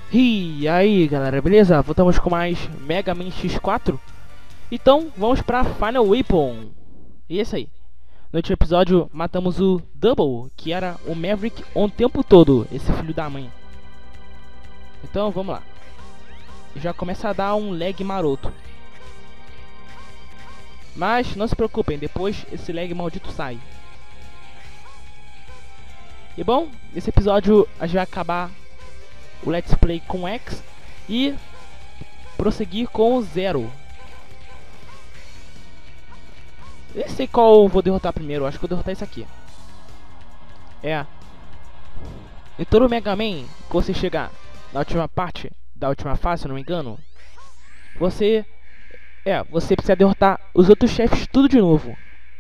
E aí galera, beleza? Voltamos com mais Mega Man X4. Então vamos pra Final Weapon. E esse aí. No último episódio matamos o Double, que era o Maverick o tempo todo, esse filho da mãe. Então vamos lá. Já começa a dar um lag maroto. Mas não se preocupem, depois esse lag maldito sai. E bom, nesse episódio a gente vai acabar o Let's Play com X e prosseguir com o Zero. Eu sei qual eu vou derrotar primeiro, acho que eu vou derrotar esse aqui. Em todo o Mega Man, quando você chegar na última parte da última fase, se eu não me engano, você precisa derrotar os outros chefes tudo de novo.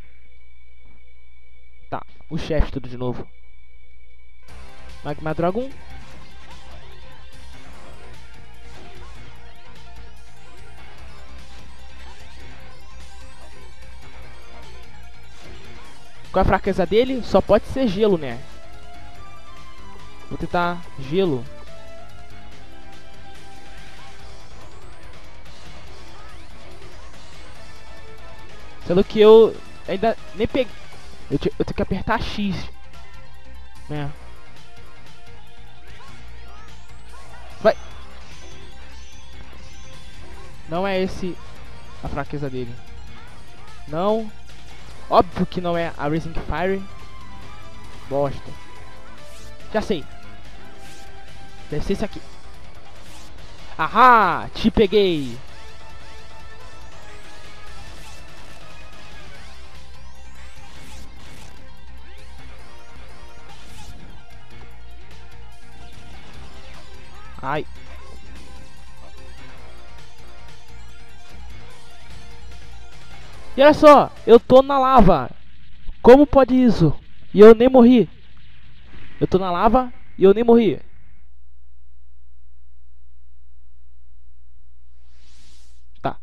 Tá, os chefes tudo de novo. Magma Dragon. Qual a fraqueza dele? Só pode ser gelo, né? Vou tentar gelo. Sendo que eu ainda nem peguei. Eu tenho que apertar X, né? Vai. Não é esse a fraqueza dele. Não. Óbvio que não é a Rising Fire. Bosta. Já sei. Deve ser esse aqui. Ahá! Te peguei! Ai. E olha só, eu tô na lava. Como pode isso? E eu nem morri. Eu tô na lava e eu nem morri. Tá.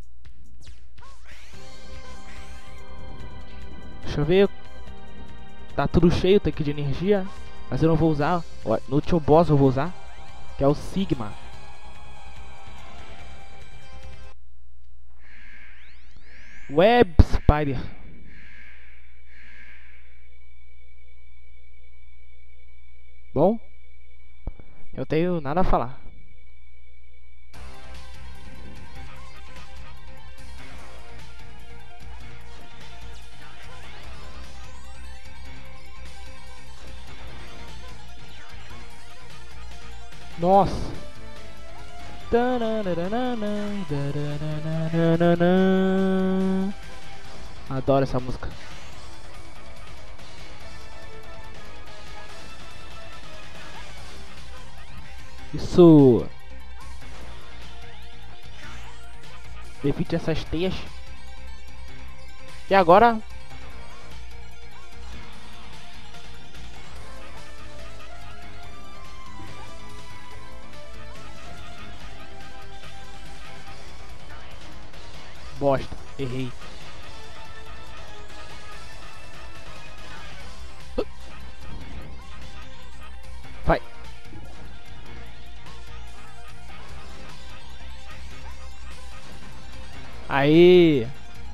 Deixa eu ver. Tá tudo cheio, tanque de energia. Mas eu não vou usar. No último boss eu vou usar. Que é o Sigma. Web Spider. Bom, eu tenho nada a falar. Nossa. Adoro essa música. Isso. Evite essas teias. E agora? Bosta, errei. Vai. Aí.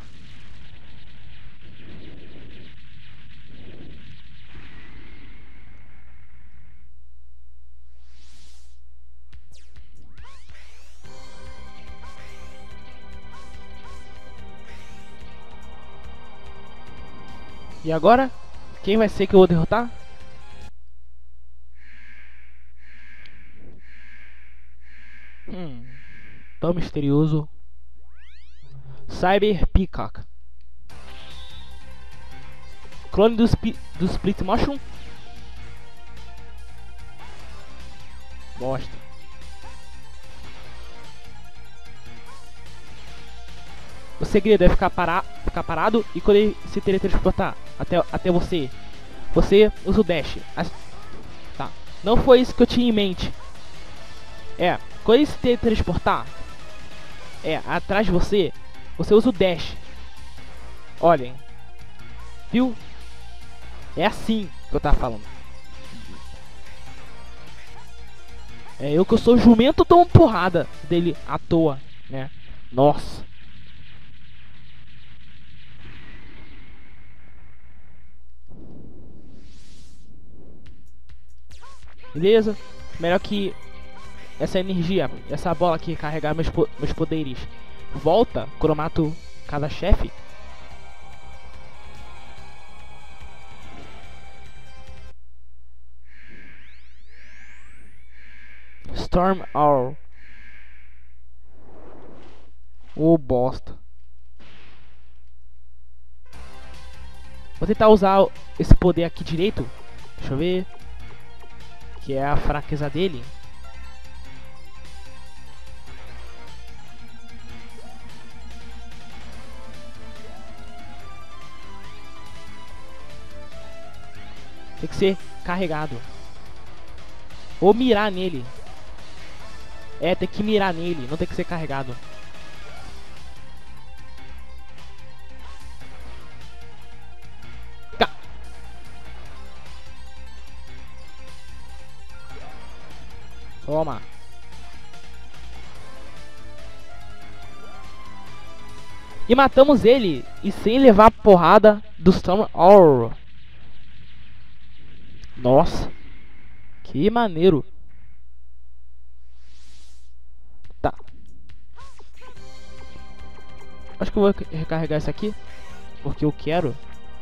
E agora? Quem vai ser que eu vou derrotar? Tão misterioso. Cyber Peacock. Clone do Split Motion. Bosta. O segredo é ficar parado e quando ele se teletransportar até você usa o dash. Tá. Não foi isso que eu tinha em mente. Quando ele se teletransportar atrás de você usa o dash. Olhem. Viu? É assim que eu tava falando. É eu que eu sou jumento, tomo porrada dele à toa, né? Nossa. Beleza? Melhor que essa energia, essa bola aqui carregar meus poderes volta quando eu mato cada chefe. Storm Owl. Ô bosta. Vou tentar usar esse poder aqui direito. Deixa eu ver. Que é a fraqueza dele. Tem que ser carregado. Ou mirar nele. É, tem que mirar nele, não tem que ser carregado. Toma. E matamos ele. E sem levar a porrada do Storm Owl. Nossa. Que maneiro. Tá. Acho que eu vou recarregar isso aqui. Porque eu quero.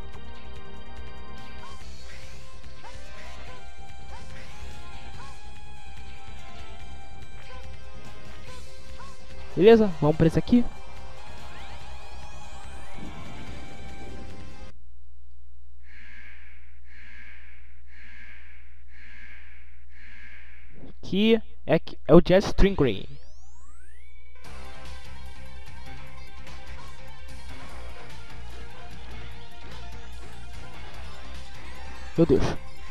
Beleza? Vamos pra esse aqui. Que é o Jet Stingray. Meu Deus.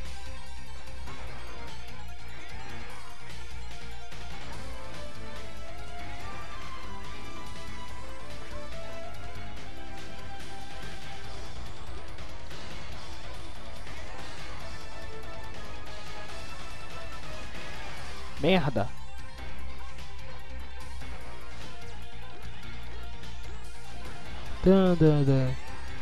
Merda. Dan, dan, dan.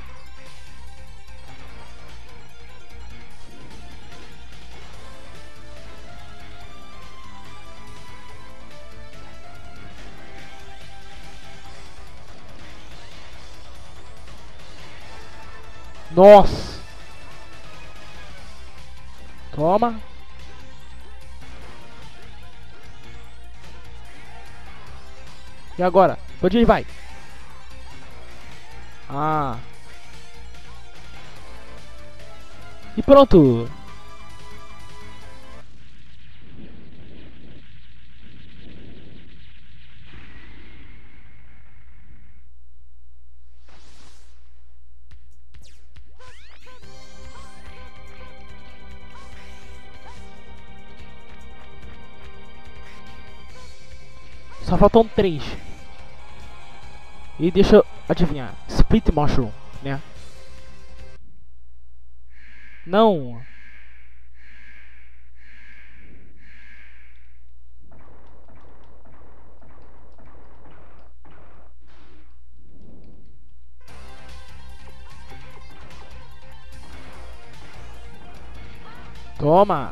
Nossa. Toma. E agora? Onde ele vai? Ah. E pronto. Só faltam 3. E deixa eu adivinhar. Split Mushroom, né? Não. Toma.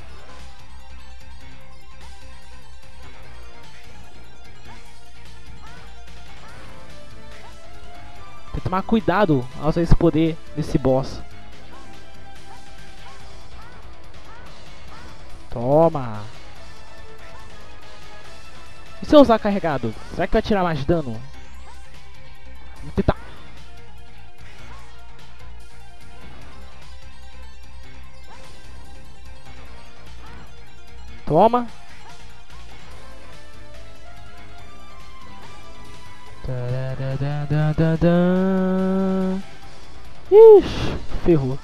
Tem que tomar cuidado ao usar esse poder nesse boss. Toma. E se eu usar carregado? Será que vai tirar mais dano? Vou tentar. Toma. Ixi, ferrou.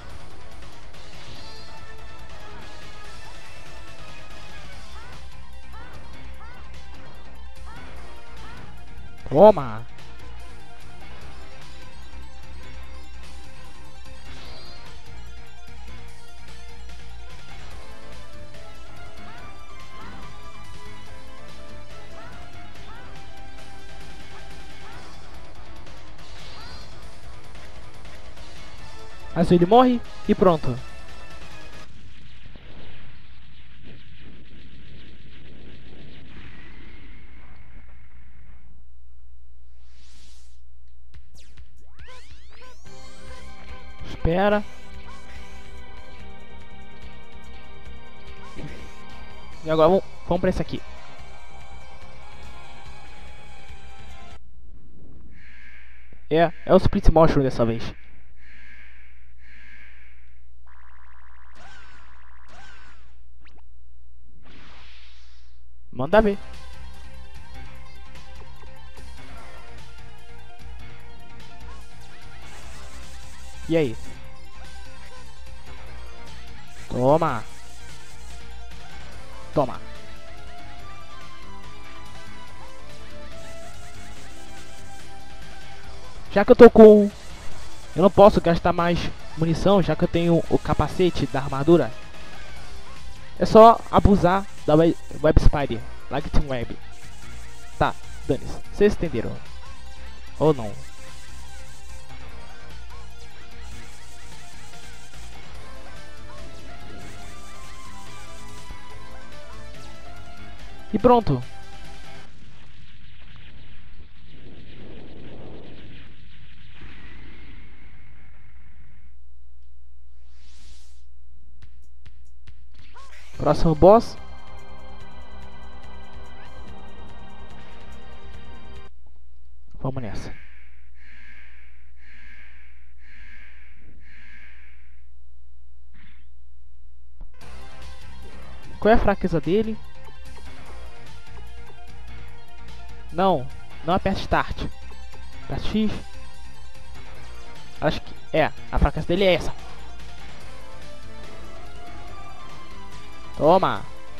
Toma. Assim ele morre e pronto. Espera. E agora vamos pra esse aqui. É o Split Motion dessa vez. Manda ver. E aí? Toma. Toma. Já que eu tô com... Eu não posso gastar mais munição, já que eu tenho o capacete da armadura. É só abusar da Web Spider, Lightning Web. Tá, dane-se. Vocês entenderam? Ou não? E pronto. Próximo boss. Vamos nessa. Qual é a fraqueza dele? Não aperte Start. Aperte X. Acho que é. A fraqueza dele é essa. Toma.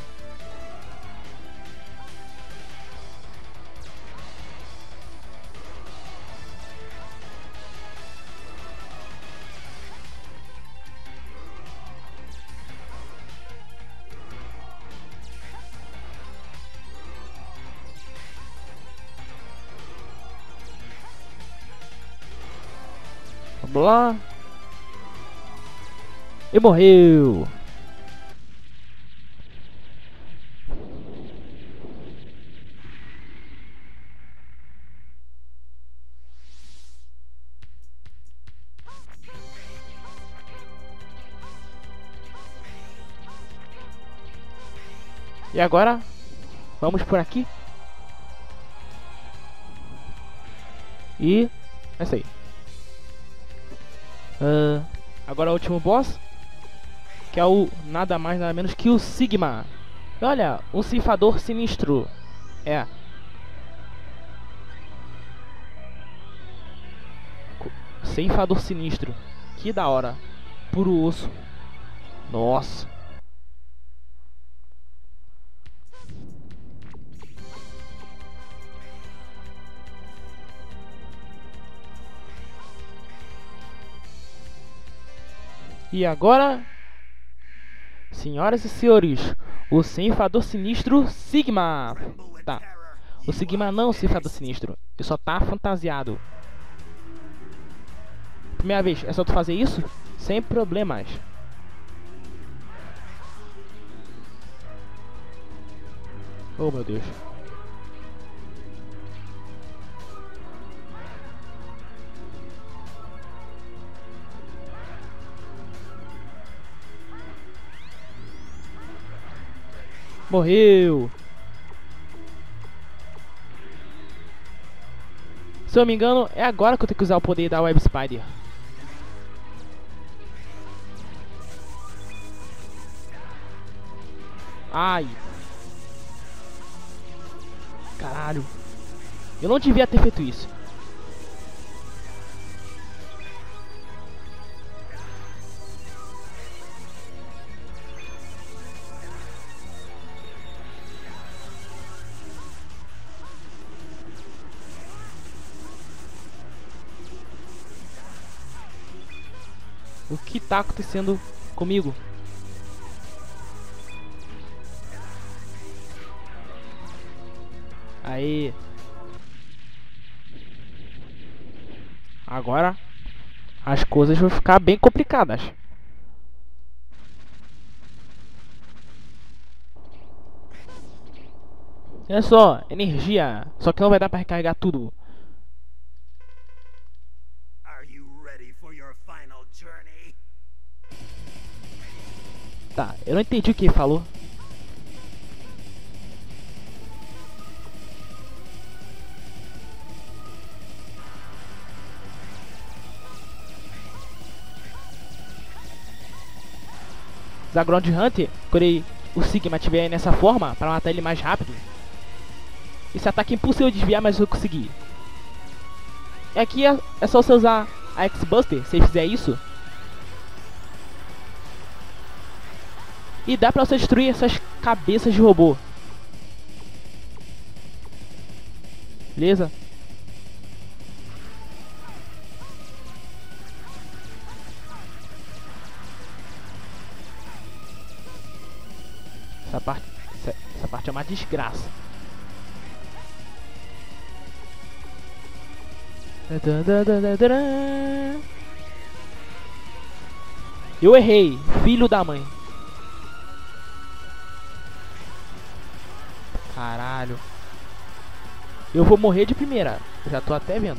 Vamos lá. E morreu. E agora, vamos por aqui. E é isso aí. Agora o último boss, que é o nada mais nada menos que o Sigma. Olha, um ceifador sinistro. É. Ceifador sinistro. Que da hora. Puro osso. Nossa. E agora, senhoras e senhores, o ceifador sinistro Sigma. Tá. O Sigma não é o ceifador sinistro. Ele só tá fantasiado. Primeira vez, é só tu fazer isso sem problemas. Oh meu Deus. Morreu. Se eu não me engano, é agora que eu tenho que usar o poder da Web Spider. Ai. Caralho. Eu não devia ter feito isso. O que tá acontecendo comigo? Aí. Agora as coisas vão ficar bem complicadas. Olha só, energia. Só que não vai dar pra recarregar tudo. Tá, eu não entendi o que ele falou. Zaground Hunter, quando o Sigma estiver nessa forma, para matar ele mais rápido. Esse ataque é impossível de desviar, mas eu consegui. E aqui é só você usar a X-Buster, se ele fizer isso. E dá pra você destruir essas cabeças de robô. Beleza? Essa parte é uma desgraça. Eu errei, filho da mãe. Caralho. Eu vou morrer de primeira. Eu já tô até vendo.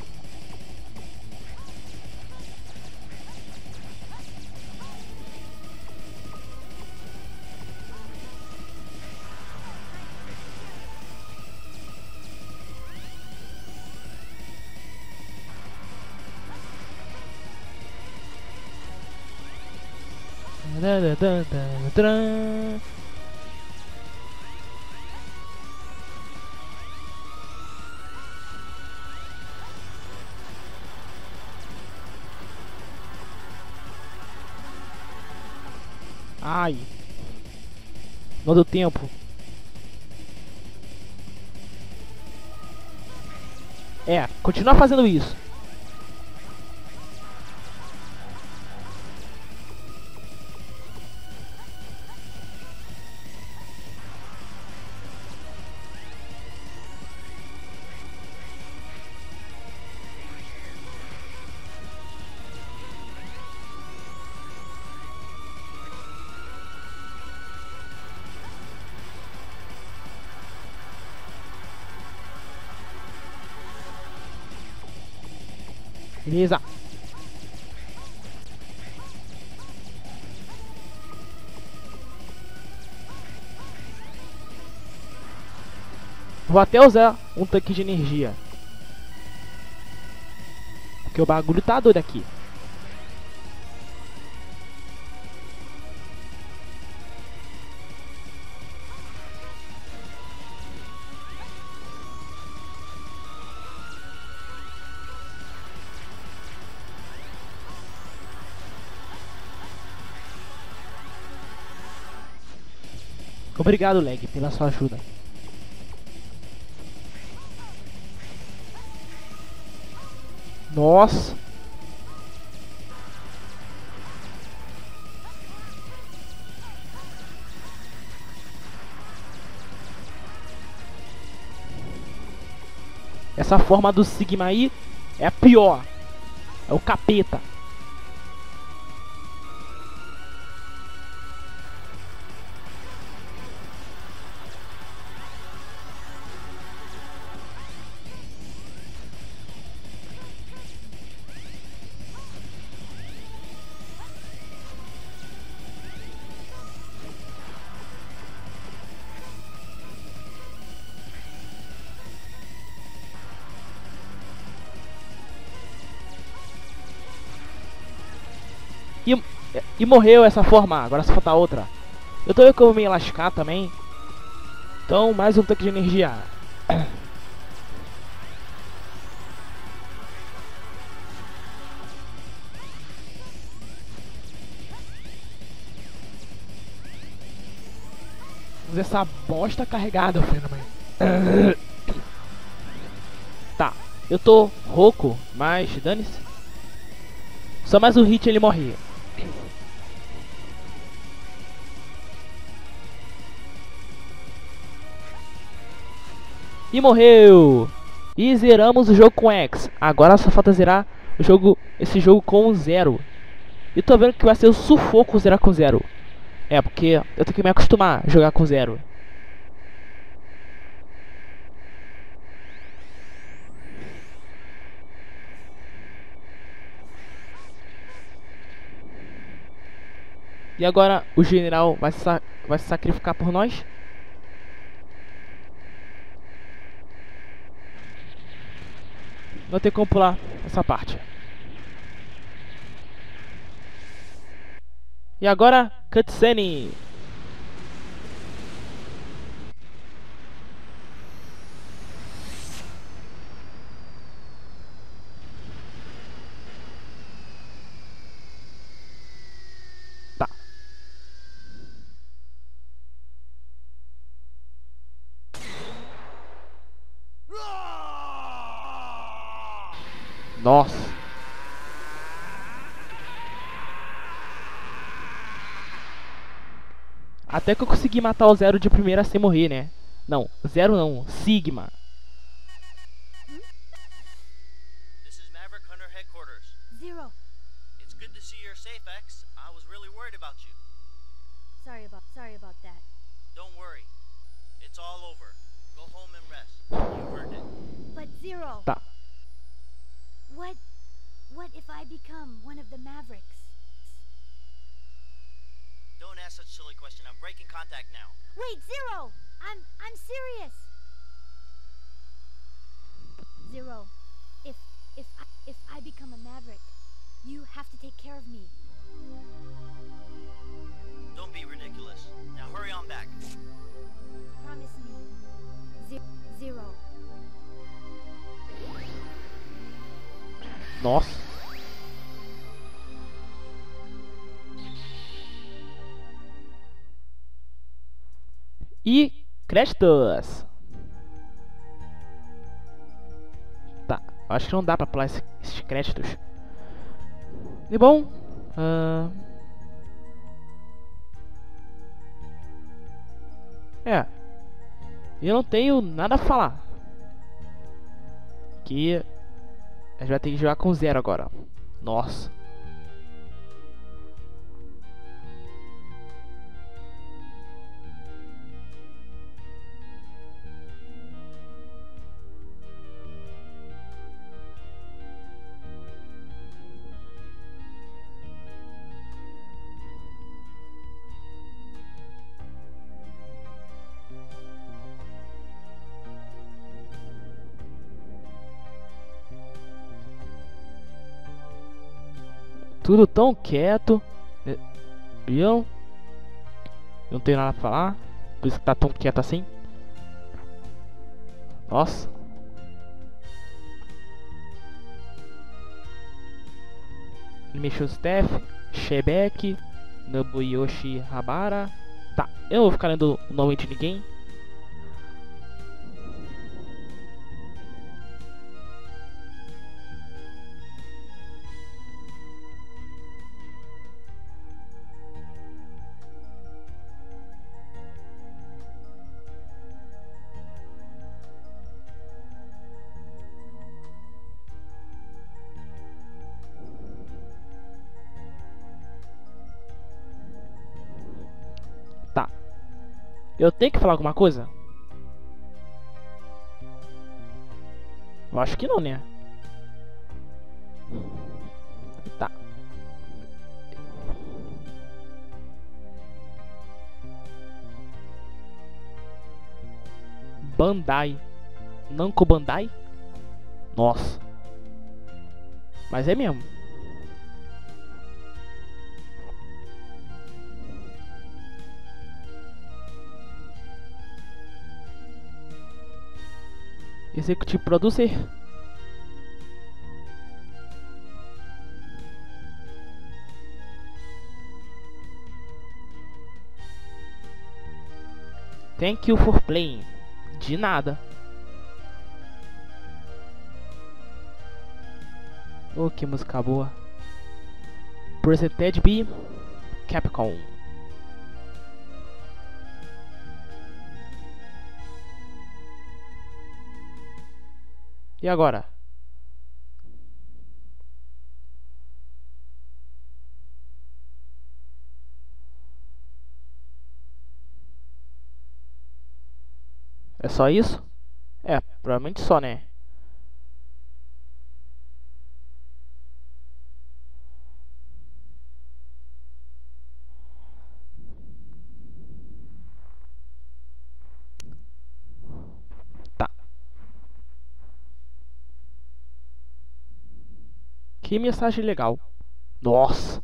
Ai, não deu tempo. Continua fazendo isso. Beleza. Vou até usar um tanque de energia. Porque o bagulho tá doido aqui. Obrigado, Leg, pela sua ajuda. Nossa. Essa forma do Sigma aí é a pior. É o capeta. E morreu essa forma, agora só falta outra. Eu tô vendo que eu vou me lascar também. Então, mais um tanque de energia. Vamos ver essa bosta carregada, filho da mãe. Tá, eu tô rouco, mas dane-se. Só mais um hit e ele morre. E morreu! E zeramos o jogo com X. Agora só falta zerar esse jogo com zero. E tô vendo que vai ser um sufoco zerar com zero. É, porque eu tenho que me acostumar a jogar com zero. E agora o general vai se sacrificar por nós? Não tem como pular essa parte. E agora, cutscene. Tá. Nossa. Até que eu consegui matar o Zero de primeira sem morrer, né? Não, Zero não, Sigma. This is Maverick Hunter Headquarters. Zero. It's good to see you're safe, X. I was really worried about you. Sorry about that. Don't worry. It's all over. Go home and rest. You've earned it. But Zero. Tá. What if I become one of the Mavericks? Don't ask such a silly question. I'm breaking contact now. Wait, Zero! I'm serious. Zero, if I become a Maverick, you have to take care of me. Don't be ridiculous. Now hurry on back. Promise me. Zero. Nossa. E créditos. Tá, acho que não dá pra pular esses créditos. E bom, eu não tenho nada a falar. Que a gente vai ter que jogar com zero agora. Nossa. Tudo tão quieto. Eu não tenho nada pra falar. Por isso que tá tão quieto assim. Nossa. Mission Staff, Shebek, Nobuyoshi Habara. Tá, eu não vou ficar lendo o nome de ninguém. Tá. Eu tenho que falar alguma coisa? Eu acho que não, né? Tá. Bandai. Namco Bandai? Nossa. Mas é mesmo. Executive Producer. Thank you for playing. De nada. Oh, que música boa. Presented by Capcom. E agora? É só isso? É, provavelmente só, né? Tá. Que mensagem legal. Nossa.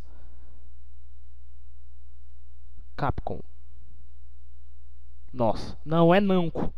Capcom. Nossa, não é Namco.